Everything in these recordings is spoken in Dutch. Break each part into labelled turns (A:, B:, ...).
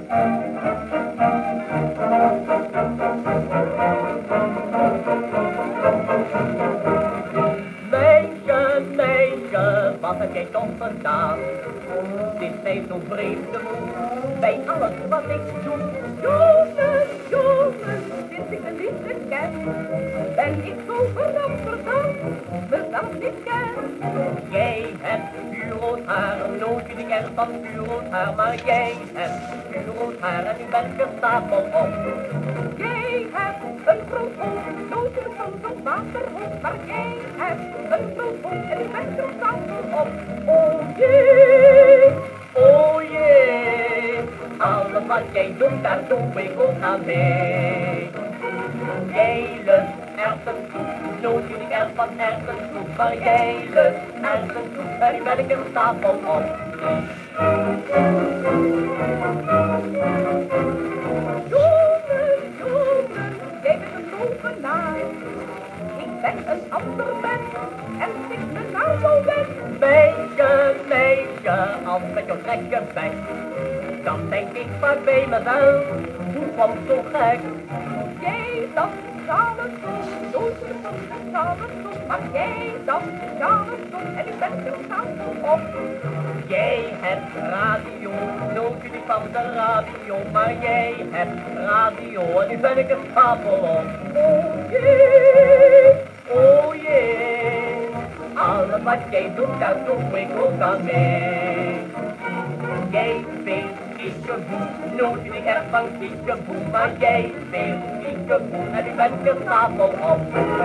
A: Wat heb jij toch gedaan? Dit heeft zo'n vreemde moed bij alles wat ik doe.
B: Jongen, jongen, sinds ik de liefde ken, ben ik zo veranderd dan mezelf niet ken.
A: Jij hebt vuurrood haar, nooit de kern van vuurrood haar, maar jij hebt vuurrood haar en nu ben ik er stapel op.
B: Jij hebt een groot hoofd, nooit de zon op waterhoofd, maar jij hebt een groot hoofd en nu ben ik er stapel op.
A: Oh jee, oh jee, alles wat jij doet, daar doe ik ook aan mee. Jij lust erwtensoep, nooit jullie erg van erwtensoep, maar jij lust erwtensoep en nu ben ik er stapel op.
B: Jongen, jongen, jij bent een tovenaar. Ik ben een ander mens en ik ben naar jouw wens.
A: Meisje, meisje, als ik met jou trekken ben, dan denk ik maar bij mezelf, hoe kwam zo gek?
B: Jij dacht samen zo, nooit de zon en samen zo, maar jij dacht samen zo en ik ben er stapel op.
A: Jij hebt radio, nooit jullie van de radio, maar jij hebt radio en nu ben ik een stapel op.
B: Oh jee,
A: Oh jee, alles wat jij doet, daar doe ik ook aan mee. Jij speelt kiekeboe, nooit jullie erg van kiekeboe, maar jij speelt kiekeboe en nu ben ik een stapel op.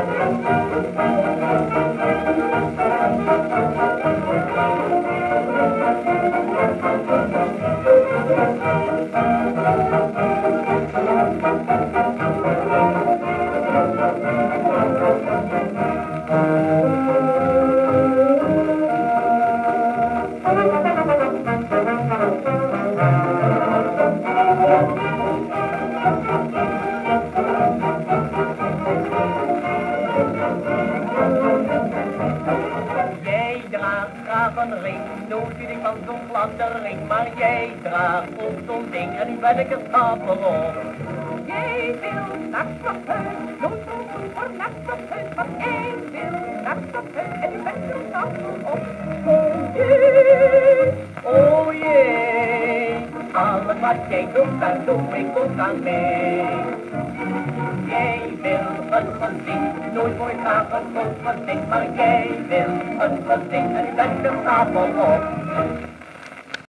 A: Jij draagt graag een ring, nooit jullie van zo'n glatte ring, maar jij draagt ook zo'n ding en nu ben ik een stapel op.
B: jij wil naar het huis, nooit zo goed voor naar het huis, maar jij wil naar het huis en ik ben er stapel op. Oh jee,
A: Oh jee, alles wat jij doet, daar doe ik ook aan mee. Jij wil een gezin, nooit voor je graag een groot gezin, maar jij wil een gezin en nu ben ik er stapel op.